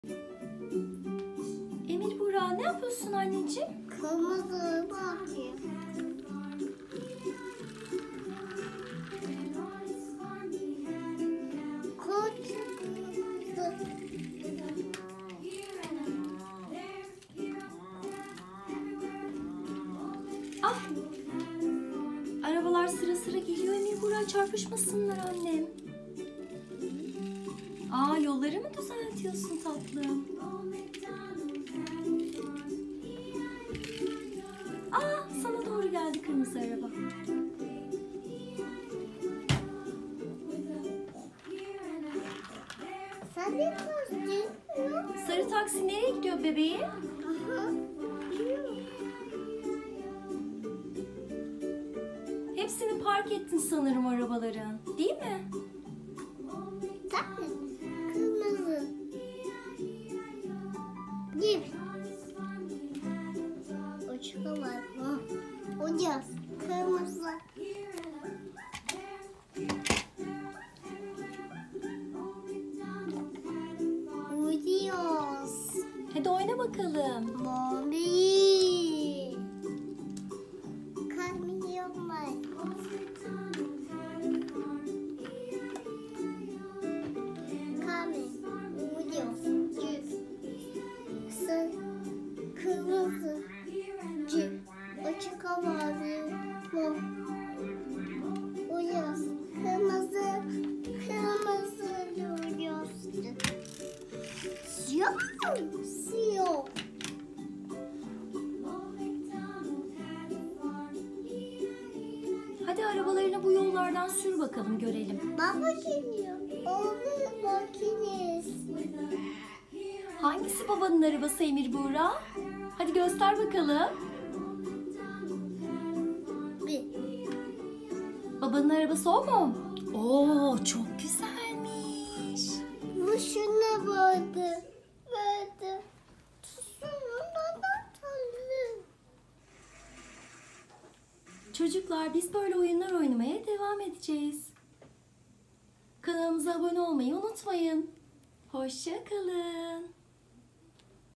Emir Buğra, ne yapıyorsun anneciğim? Kırmızı bakayım. Kurt. Ah! Arabalar sıra sıra geliyor Emir Buğra, çarpışmasınlar annem. Aa, yolları mı düzeltiyorsun tatlım? Aa, sana doğru geldi kırmızı araba. Sen ne yapıyorsun? Sarı taksi nereye gidiyor bebeğim? Aha. Hepsini park ettin sanırım arabaların, değil mi? Sen kırmızı. Gir. O çıkamaz mı? Hocam kırmızı. Uçuyoruz. Hadi oyna bakalım. Mavi. Kamyon var. Kamyon. Uçuyoruz. Sarı. Kırmızı. Cip. Açık havalı. Mor. Uçuyoruz. Kırmızı. Kırmızı uçuyoruz. Siyah. Siyah. Hadi arabalarını bu yollardan sür bakalım, görelim. Baba geliyor. Oğlum makines. Hangisi babanın arabası Emir Buğra? Hadi göster bakalım. Bir. Babanın arabası o mu? Oo, çok güzelmiş. Bu şuna vardı. Vardı. Sonunda tatlı. Çocuklar, biz böyle oyunlar oynamaya devam edeceğiz. Kanalımıza abone olmayı unutmayın. Hoşça kalın.